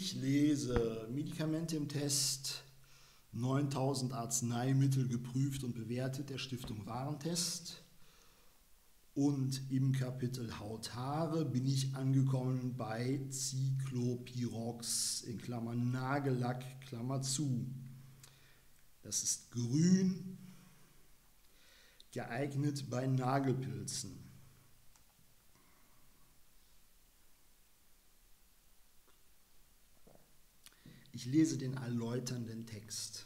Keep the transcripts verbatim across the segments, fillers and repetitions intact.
Ich lese Medikamente im Test, neuntausend Arzneimittel geprüft und bewertet der Stiftung Warentest. Und im Kapitel Haut-Haare bin ich angekommen bei Cyclopirox in Klammern Nagellack, Klammer zu. Das ist grün, geeignet bei Nagelpilzen. Ich lese den erläuternden Text.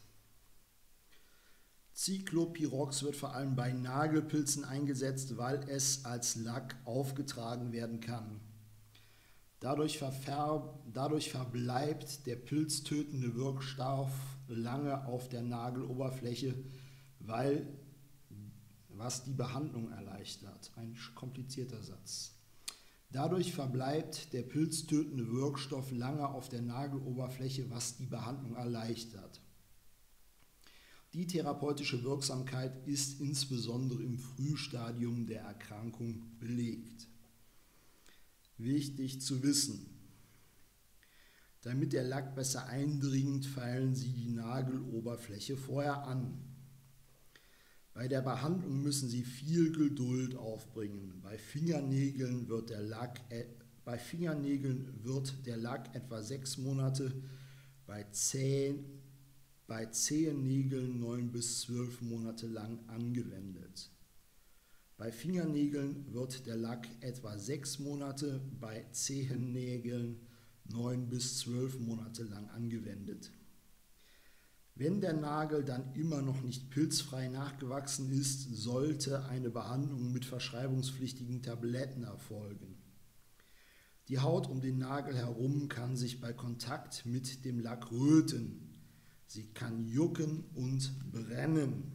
Cyclopirox wird vor allem bei Nagelpilzen eingesetzt, weil es als Lack aufgetragen werden kann. Dadurch, verfärb, dadurch verbleibt der pilztötende Wirkstoff lange auf der Nageloberfläche, weil, was die Behandlung erleichtert. Ein komplizierter Satz. Dadurch verbleibt der pilztötende Wirkstoff lange auf der Nageloberfläche, was die Behandlung erleichtert. Die therapeutische Wirksamkeit ist insbesondere im Frühstadium der Erkrankung belegt. Wichtig zu wissen: Damit der Lack besser eindringt, feilen Sie die Nageloberfläche vorher an. Bei der Behandlung müssen Sie viel Geduld aufbringen. Bei Fingernägeln wird der Lack, äh, bei Fingernägeln wird der Lack etwa sechs Monate, bei Zehen, bei Zehennägeln neun bis zwölf Monate lang angewendet. Bei Fingernägeln wird der Lack etwa sechs Monate, bei Zehennägeln neun bis zwölf Monate lang angewendet. Wenn der Nagel dann immer noch nicht pilzfrei nachgewachsen ist, sollte eine Behandlung mit verschreibungspflichtigen Tabletten erfolgen. Die Haut um den Nagel herum kann sich bei Kontakt mit dem Lack röten. Sie kann jucken und brennen.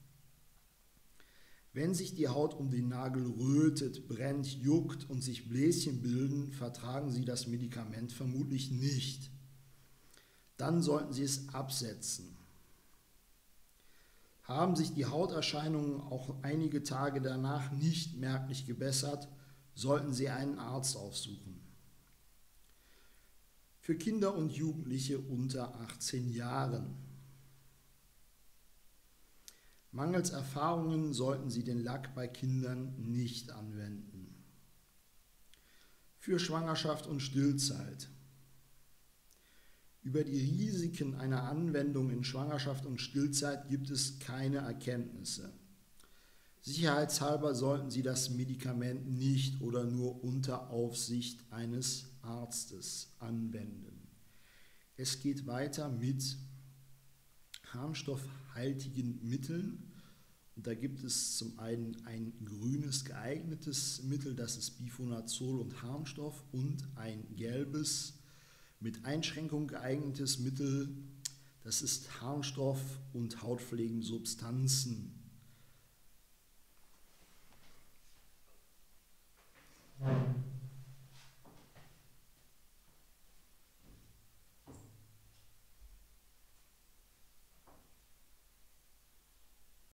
Wenn sich die Haut um den Nagel rötet, brennt, juckt und sich Bläschen bilden, vertragen Sie das Medikament vermutlich nicht. Dann sollten Sie es absetzen. Haben sich die Hauterscheinungen auch einige Tage danach nicht merklich gebessert, sollten Sie einen Arzt aufsuchen. Für Kinder und Jugendliche unter achtzehn Jahren. Mangels Erfahrungen sollten Sie den Lack bei Kindern nicht anwenden. Für Schwangerschaft und Stillzeit. Über die Risiken einer Anwendung in Schwangerschaft und Stillzeit gibt es keine Erkenntnisse. Sicherheitshalber sollten Sie das Medikament nicht oder nur unter Aufsicht eines Arztes anwenden. Es geht weiter mit harmstoffhaltigen Mitteln. Und da gibt es zum einen ein grünes geeignetes Mittel, das ist Bifenazol und Harmstoff, und ein gelbes mit Einschränkung geeignetes Mittel, das ist Harmstoff und hautpflegende Substanzen.